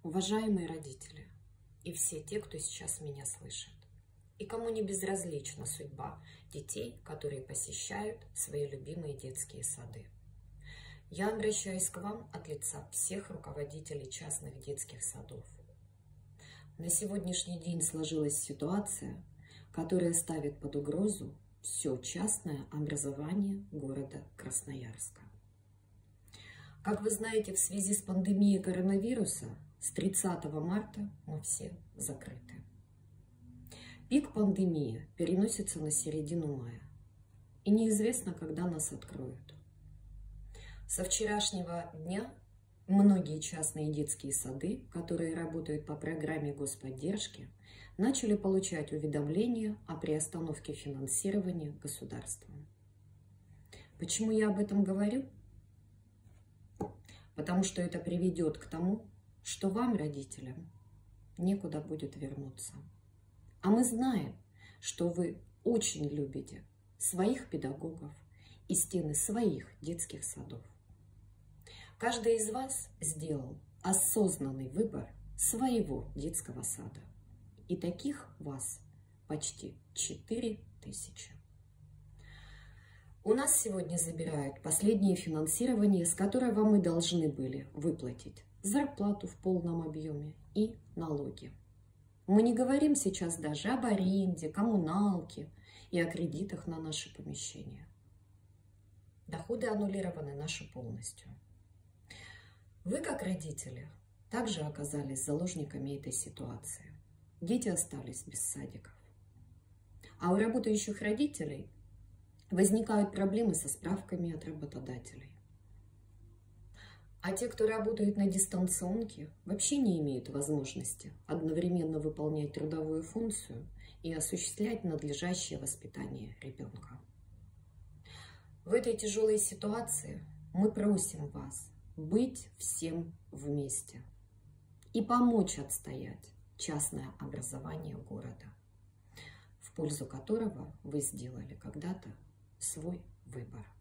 Уважаемые родители и все те, кто сейчас меня слышит, и кому не безразлична судьба детей, которые посещают свои любимые детские сады. Я обращаюсь к вам от лица всех руководителей частных детских садов. На сегодняшний день сложилась ситуация, которая ставит под угрозу все частное образование города Красноярска. Как вы знаете, в связи с пандемией коронавируса с 30 марта мы все закрыты. Пик пандемии переносится на середину мая, и неизвестно, когда нас откроют. Со вчерашнего дня многие частные детские сады, которые работают по программе господдержки, начали получать уведомления о приостановке финансирования государством. Почему я об этом говорю? Потому что это приведет к тому, что вам, родителям, некуда будет вернуться. А мы знаем, что вы очень любите своих педагогов и стены своих детских садов. Каждый из вас сделал осознанный выбор своего детского сада. И таких вас почти 4000. У нас сегодня забирают последнее финансирование, с которого мы должны были выплатить зарплату в полном объеме и налоги. Мы не говорим сейчас даже об аренде, коммуналке и о кредитах на наши помещения. Доходы аннулированы наши полностью. Вы, как родители, также оказались заложниками этой ситуации. Дети остались без садиков. А у работающих родителей возникают проблемы со справками от работодателей. А те, кто работает на дистанционке, вообще не имеют возможности одновременно выполнять трудовую функцию и осуществлять надлежащее воспитание ребенка. В этой тяжелой ситуации мы просим вас быть всем вместе и помочь отстоять частное образование города, в пользу которого вы сделали когда-то свой выбор.